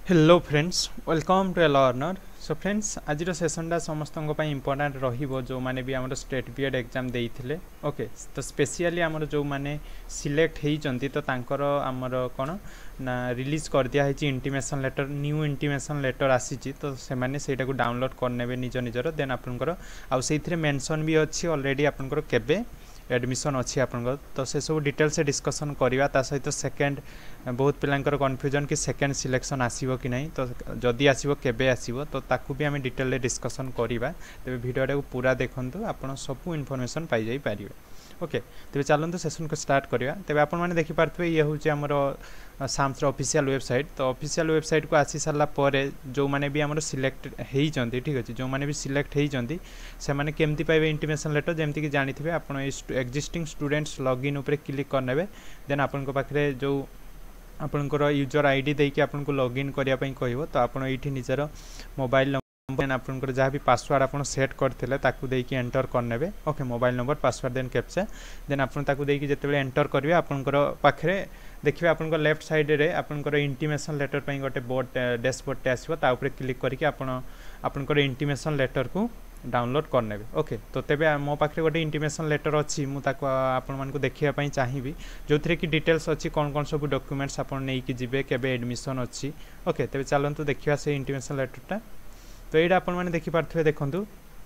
Hello friends welcome to a learner. So friends आज सेसनटा समस्त इंपोर्टाट रहिबो जो माने भी हमर स्टेट बीएड एग्जाम देइथिले। ओके तो स्पेशली हमर जो माने सिलेक्ट हेइचंती तो तांकर हमर कोन ना रिलीज कर दिया है intimation letter new intimation letter आसीची तो से माने सेटा को डाउनलोड करनेबे निज निजर देन आपनकर आ सेइथिरे मेंशन भी अछि ऑलरेडी आपनकर केबे एडमिशन अच्छी आपन तो से सब डिटेल से डिस्कसन करवा ता सहित सेकेंड बहुत पिलांकर कन्फ्यूजन कि सेकेंड सिलेक्शन आसीबो कि नहीं तो जदि आसीबो केबे आसीबो तो ताकू भी आमे डिटेल डिस्कसन करवा तेरे वीडियोटा को पूरा देखंतु आपन सब इनफॉरमेशन पाई जाई पारिबे। ओके तेरे चलते सेशन को स्टार्ट करवा तेरे आपण मैंने देखिपे ये हूँ आमर साम्स ऑफिशियल वेबसाइट तो ऑफिशियल वेबसाइट को आसी सारा पर जो मैंने भी आमर सिलेक्ट होती ठीक अच्छे जो मैंने भी सिलेक्ट होती से मैंने केमती पाइबे इंटीमेशन लेटर जमती कि जानी आप एक्जिस्टिंग स्टूडेंट्स लॉगिन उपर क्लिक करने देन आपण पाखे जो आपंकर यूजर आईडी देकी आपन को लॉगिन करने कहब तो आप निजर मोबाइल आपंकर जहाँ भी पासवर्ड आप सेट करते ताकू देकी एंटर करने। Okay mobile number password then captcha then आप देकी जिते एंटर करेंगे आपंकर पाखे देखिए आपन लेफ्ट साइड रे आपंकर इंटीमेशन लेटर पर गोटे बोर्ड डैशबोर्ड आसो क्लिक करके आपंकर इंटीमेशन लेटर को डाउनलोड करने। ओके तो तेबे मो पाखे गोटे इंटीमेशन लेटर अच्छी मुझे आपण देखा चाहिए जो थी कि डिटेल्स अच्छी कौन कौन सब डॉक्यूमेंट्स आप नहीं जी केबे एडमिशन अच्छी। ओके तेबे चलतु देखा से इंटीमेशन लेटरटा तो ये आपने देखिपे देखूँ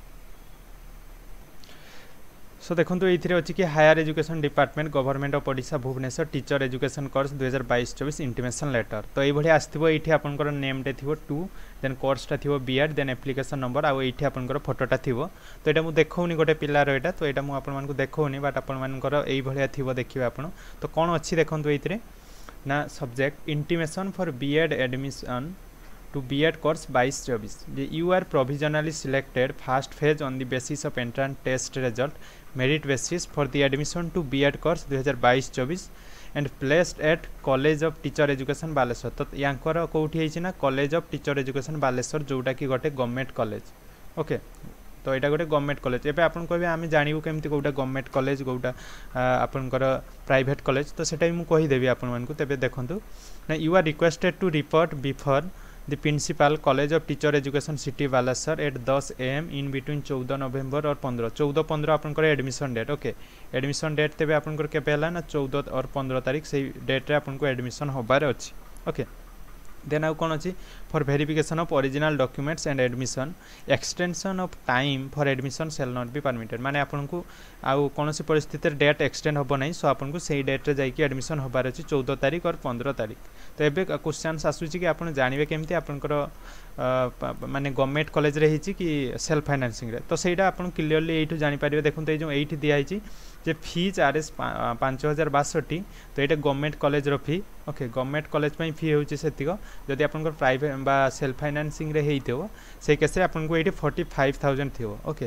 सो देखो ये अच्छी कि higher education department government of Odisha Bhubaneswar teacher education course 2022-24 intimation letter तो ये आसो ये आपंकर नेमटे थी 2 देन कोर्सटा थी बीएड देन एप्लिकेशन नंबर आउ ये आपंकर फोटोटा थी तो यहाँ मुझे देखौनी गोटे पिलार यहाँ तो यहाँ मुझे देखौनी बट आपर ये थी देखिए आप तो कौन अच्छी देखो ये ना subject intimation for BEd admission to B.Ed course 22-24 you are provisionally selected first phase on the basis of entrance test result merit basis for the admission to B.Ed course 2022-24 and placed at College of Teacher Education Baleswar तो यांकर कोठी है ना college of teacher education Baleswar जोटा कि गोटे government college. Okay तो यहाँ गोटे गवर्नमेंट कॉलेज एवं आप कहे आम जानू केमती कौटा गवर्नमेंट कॉलेज कौटा आपंकर प्राइवेट कॉलेज तो सेटा भी कहीदेवी आपको तेज देखूँ ना you are requested to report before the principal college of teacher education city Baleswar at 10 AM in between 14 November और 15 आपंकर admission date. Okay admission date तेज आपंकर केबे ना 14 और 15 तारीख से डेट रे आपनको एडमिशन होबार अच्छी। ओके देन आउ कौन अच्छी for verification of original documents and admission extension of time for admission shall not be permitted माने आपको आउ कौन सी परिस्थिति डेट एक्सटेंड हम ना सो आपको से डेट रे जाइए एडमिशन होबार अच्छी 14 तारीख और 15 तारीख। तो ये क्वेश्चन आसूँ कि आप जानवे केमती आपंकर माने गवर्नमेंट कॉलेज रे हिची कि सेल्फ फाइनेंसिंग रे तो सेटा आप क्लीयरली ये जापर देखते ये जो ये दिखाई जे फी चार्ज 5062 तो ये गवर्नमेंट कॉलेज रो fee. Okay government college fee होची सेतिक जदि आपन प्राइवेट बा सेल्फ फाइनेंसिंग रे हेइथो से केस रे आपन को 45,000 थी। ओके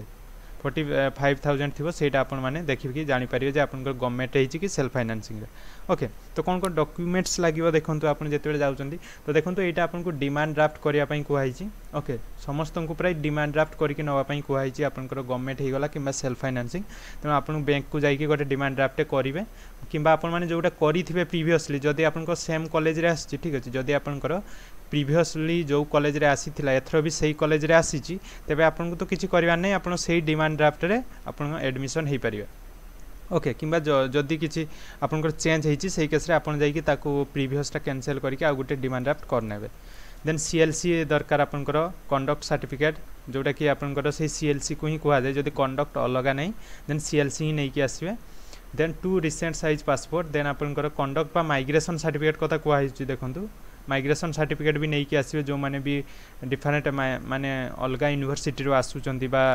45,000 थी सेटा आपण माने देखि कि जानि परिबे जे आपन गवर्नमेंट हेइची कि सेल्फ फाइनेंसिंग रे। ओके तो कौन कौन डॉक्यूमेंट्स लगे देखो आप जिते जाऊँगी तो देखो यहाँ आपको डिमांड ड्राफ्ट करने कहुई। ओके समस्त को प्राय डिमांड ड्राफ्ट करके नापी कहुई आपंकर गवर्नमेंट होगला कि सेल्फ फाइनेंसिंग तेणु आप बैंक को जाइए गोटे डिमांड ड्राफ्ट करेंगे कि जोटा करेंगे प्रीवियसली जदि आप सेम कॉलेज रे आसी ठीक अच्छे जदि आपंकर प्रीवियसली जो कॉलेज रे आसी एथर भी सही कॉलेज रे आसी तेबे आपन को तो किसी करवार नहीं आप सही डिमांड ड्राफ्ट रे आपन एडमिशन हो पारे। ओके किंबा जदि किसी आपंकर चेंज होती से केस आप प्रीवियसटा कैंसल करके आ गोटे डिमांड ड्राफ्ट करने। देन सीएलसी दरकार आपंकर कंडक्ट सर्टिफिकेट जोटा कि आपंकर से सीएलसी को ही कहुए जदि कंडक्ट अलग नहीं देन सीएलसी ही नहीं कि आसवे। Then 2 recent size passport then आपंकर कंडक्ट बा माइग्रेशन सर्टिफिकेट कथा कहुई देखूँ माइग्रेशन सर्टिफिकेट भी नहीं कि आसवे जो मैंने भी डिफरेंट माने अलग यूनिवर्सिटी रो आसुचंती बा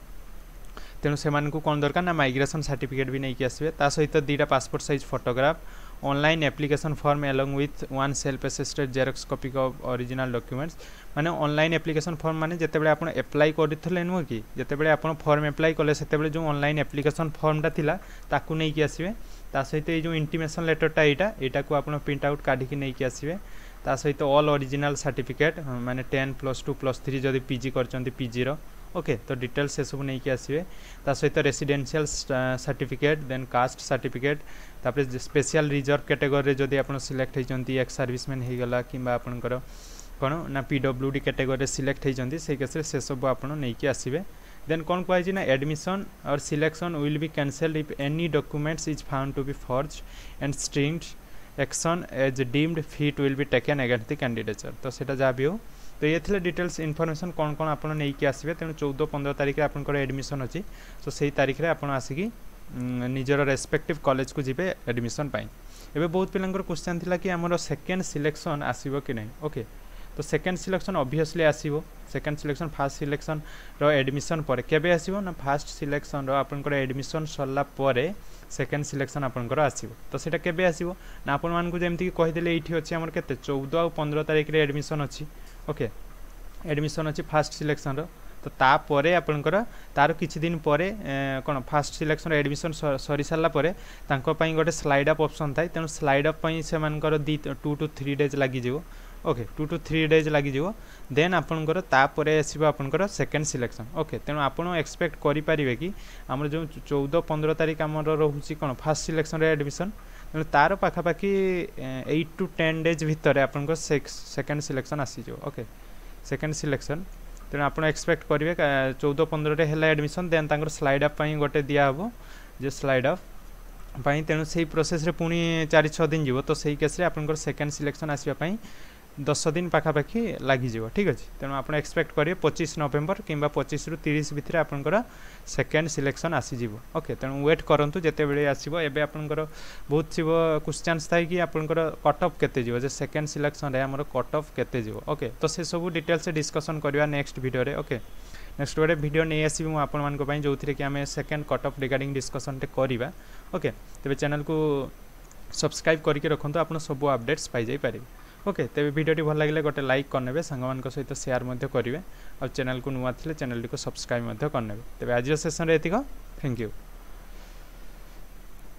तेणु से कौन दरकार ना माइग्रेशन सर्टिफिकेट भी नहीं कि आसवे ता सहित 2टा passport size photograph online application form along with 1 self attested xerox copy of original documents माने ऑनलाइन एप्लिकेशन फॉर्म माने जेतेबेले आपण अप्लाई करथिले नुह कि जेतेबेले आपण फॉर्म अप्लाई कले सेतेबेले जो ऑनलाइन एप्लिकेशन फॉर्मटा थिला ताकू नहीं कि आसवे ता सहित ये जो इंटीमेशन लेटरटा एटा को आपण प्रिंट आउट काढी कि नहीं कि आसवे ता सहित ऑल ओरिजिनल सर्टिफिकेट माने 10 +2 +3 जदि पीजी करचंती पीजी रो। ओके तो डिटेल्स से सब नहीं कि आसवे ता सहित residential certificate then caste certificate तापर स्पेशल रिजर्व कैटेगरी जदि आप सिलेक्ट होती एक्स सर्विसमैन हो गला कि आपंकर कौन ना पीडब्ल्यूडी कैटेगरी सिलेक्ट होती से केस से सब आप नहीं आसवे देन कौन कहुई ना एडमिशन और selection will be cancelled if any documents is found to be forge and stringent action as deemed fit will be taken against the candidature तो सेटा जहाँ भी हो तो ये थे डिटेल्स इनफॉरमेशन कौन कौन आप नहीं आसवे तेणु 14-15 तारीख आपंकर एडमिशन अच्छी तो सही तारीख में आपड़ आसिकी निजर रेस्पेक्टिव कॉलेज को जीवे एडमिशन पाई एबे बहुत पिलांकर क्वेश्चन थिला कि हमर सेकेंड सिलेक्शन आसीबो कि नहीं ओके तो सेकेंड सिलेक्शन ऑब्वियसली आसीबो सेकेंड सिलेक्शन फास्ट सिलेक्शन रो एडमिशन पर केबे आसीबो ना फास्ट सिलेक्शन रो आपनकर एडमिशन सरला परे सेकेंड सिलेक्शन आपनकर आसीबो तो सेटा केबे आसीबो ना आपन मान को जेमति कि कहि देले एठी अछि हमर केते 14 और 15 तारिख रे एडमिशन अछि ओके एडमिशन अछि फास्ट सिलेक्शन रो तो तापर आपंकर तार किछि दिन परे कौन फास्ट सिलेक्शन एडमिशन सरी सारा पर गोटे स्लाइड अप ऑप्शन थाए तेणु स्लाइड अप से 2 to 3 डेज लगी ओके 2 to 3 डेज लगी देन आपंकर तापर आसकर सेकेंड सिलेक्शन ओके तेणु आपड़ एक्सपेक्ट करें कि आम जो 14-15 तारिख आम रोचे कौन फास्ट सिलेक्शन एडमिशन तेणु तार पाखापाखि 8 to 10 डेज भितर आप सेकेंड सिलेक्शन आसीज ओके सेकेंड सिलेक्शन तेणु आप एक्सपेक्ट करेंगे 14-15 है एडमिशन देन तांकर स्लाइड अप गोटे दिहब जो स्लाइड अप तेणु से प्रोसेस रे पुणी 4-6 दिन जीव तो सही केस आप सेकेंड सिलेक्शन आसवाई 10 दिन पाखापाखि लगी ठीक अच्छे तेणु आप एक्सपेक्ट करेंगे 25 नवेम्बर कि 25 ରୁ 30 भितर आपंकर सेकेंड सिलेक्शन आसीज ओके तेणु वेट करूँ जिते बड़े आसो एवं आपंकर बहुत सी क्वेश्चंस थाए कि आपंकर कट ऑफ केते जीव जे सेकेंड सिलेक्शन रे हमर कट ऑफ केते जीव ओके तो से सब डिटेल से डिस्कशन करवा नेक्स्ट वीडियो रे ओके नेक्स्ट गोटे वीडियो नहीं आसबि मु आपण मान को पई जो कि आम second cut off regarding discussion टे करवा ओके तेरे चैनल को सब्सक्राइब करके रखुँ आप सब अपडेट्स पाई जाई पारे ओके तेरे वीडियो भल लगे गोटे लाइक करने सांग सहित शेयर करेंगे और चैनल को नुआ थे चैनल को सब्सक्राइब करने तेज आज सेसन एतिक थैंक यू।